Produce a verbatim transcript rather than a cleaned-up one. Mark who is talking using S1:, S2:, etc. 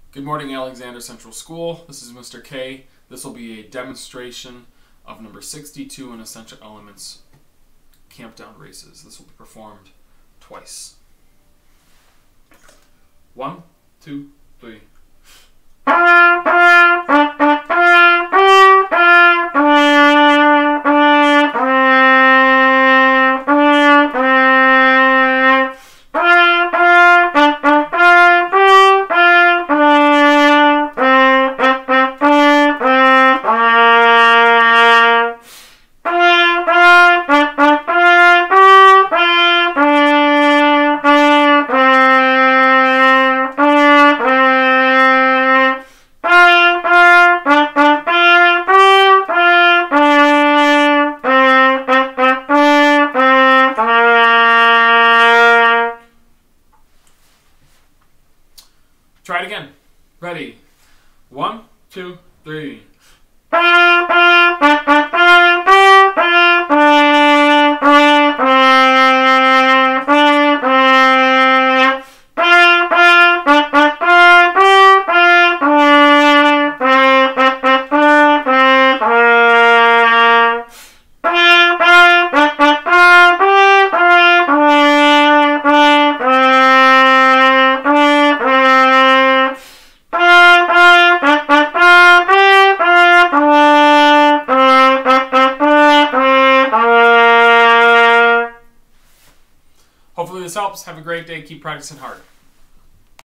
S1: Good morning, Alexander Central School. This is Mister K. This will be a demonstration of number sixty-two in Essential Elements Camptown races. This will be performed twice. One, two, three. Try it again. Ready? One, two, three. Hopefully this helps. Have a great day. Keep practicing hard.